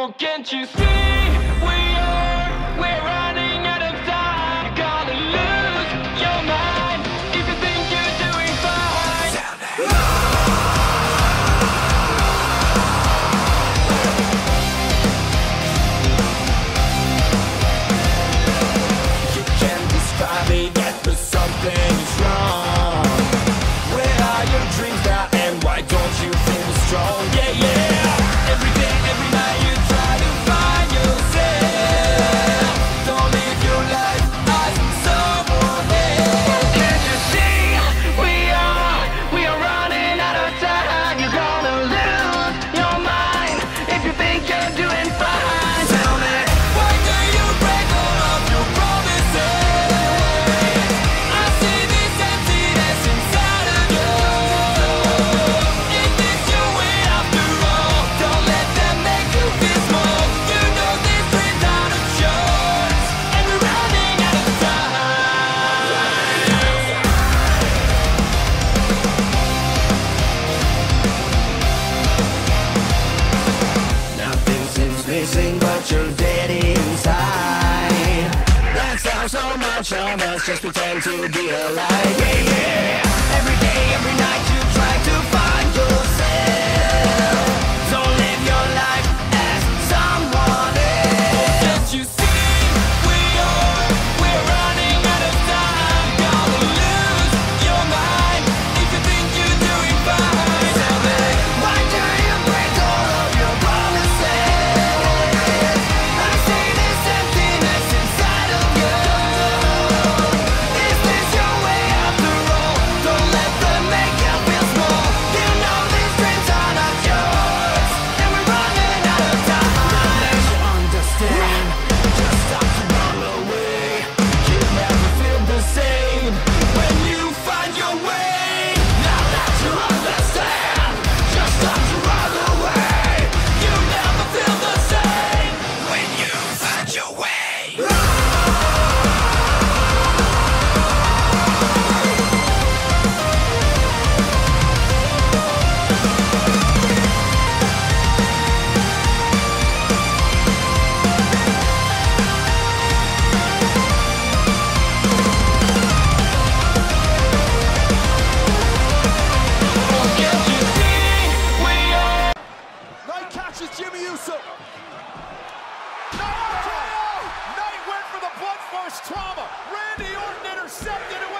Oh, can't you see we're running out of time? You're gonna lose your mind if you think you're doing fine. You can't describe it yet, but something is wrong. Where are your dreams now, and why don't you feel strong? Yeah, yeah. Every day, every night you try to find yourself. Don't live your life as someone else. Can't you see we are running out of time? You're gonna lose your mind if you think you're doing fine. Tell me, why do you break all of your promises? I see this emptiness inside of you. Is this your way after all? Don't let them make you feel small. You know this dream's out of yours, and we're running out of time. Nothing seems missing, but you're dead inside. That's how so much of us just pretend to be alive. Yeah, yeah. Every day, every night you try to find yourself. Don't live your life as someone else. Can't you see we're running out of time? Gonna lose your mind if you think you're doing fine. Tell me, why do you break all of your promises? I see this emptiness inside of you. Is this your way after all? Don't let them make you feel small. You know these dreams are not yours, and we're running out of time. Don't you understand? Just stop to run away. You'll never feel the same when you find your way. Now that you understand, just stop to run away. You'll never feel the same when you find your way. Can't you see we are? Knight catches Jimmy Uso. Knight went for the blood force trauma. Randy Orton intercepted it